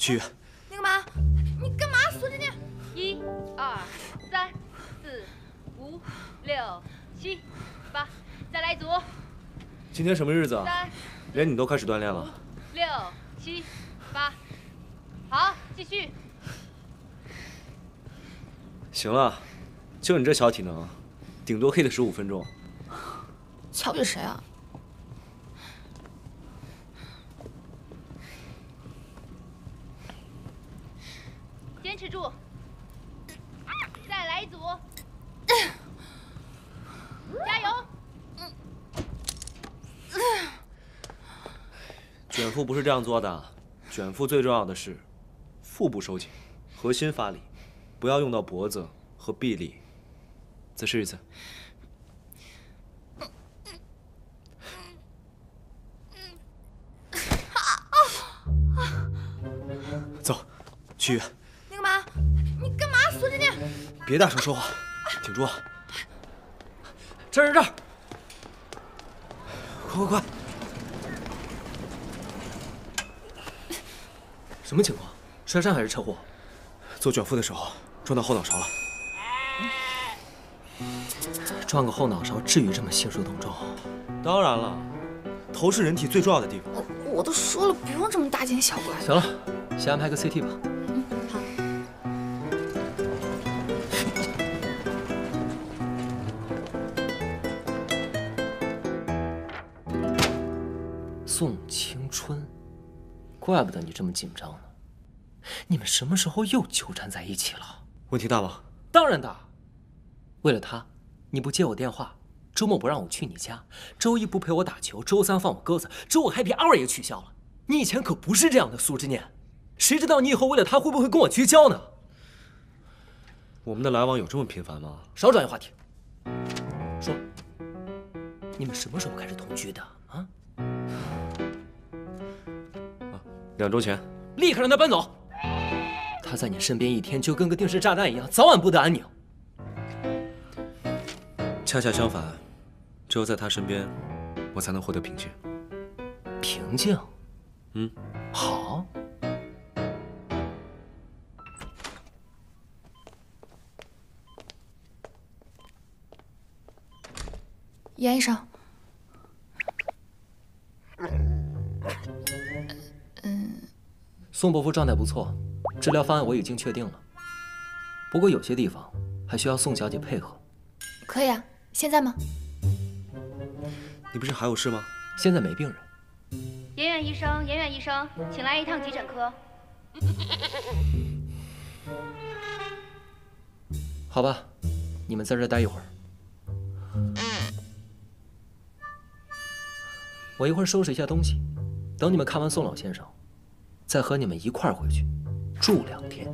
去医院。 那个嘛，你干嘛锁着你 ？1、2、3、4、5、6、7、8，再来一组。 今天什么日子啊？连你都开始锻炼了。 6、7、8，好，继续。 行了，就你这小体能，顶多黑个15分钟。 瞧不起谁啊？ 坚持住，再来一组，加油！ 卷腹不是这样做的，卷腹最重要的是腹部收紧，核心发力，不要用到脖子和臂力。再试一次。走，去医院。 那个嘛，你干嘛锁着你？ 别大声说话，挺住啊！这儿，快！什么情况？摔伤还是车祸？做卷腹的时候撞到后脑勺了。 撞个后脑勺至于这么兴师动众？ 当然了，头是人体最重要的地方。 我都说了，不用这么大惊小怪。 行了，先安排个 CT 吧。 好。 宋青春，怪不得你这么紧张呢。你们什么时候又纠缠在一起了？ 问题大吗？ 当然大。为了他，你不接我电话，周末不让我去你家，周一不陪我打球，周三放我鸽子，周五 Happy Hour 也取消了。你以前可不是这样的，苏之念。谁知道你以后为了他会不会跟我绝交呢？ 我们的来往有这么频繁吗？ 少转移话题。说，你们什么时候开始同居的啊 ？2周前。 立刻让他搬走。他在你身边一天就跟个定时炸弹一样，早晚不得安宁。 恰恰相反，只有在他身边，我才能获得平静。 平静？ 嗯， 好。 严医生， 宋伯父状态不错，治疗方案我已经确定了。不过有些地方还需要宋小姐配合。 可以啊，现在吗？ 你不是还有事吗？ 现在没病人。 严远医生，请来一趟急诊科。 好吧，你们在这待一会儿。我一会儿收拾一下东西，等你们看完宋老先生，再和你们一块儿回去住2天。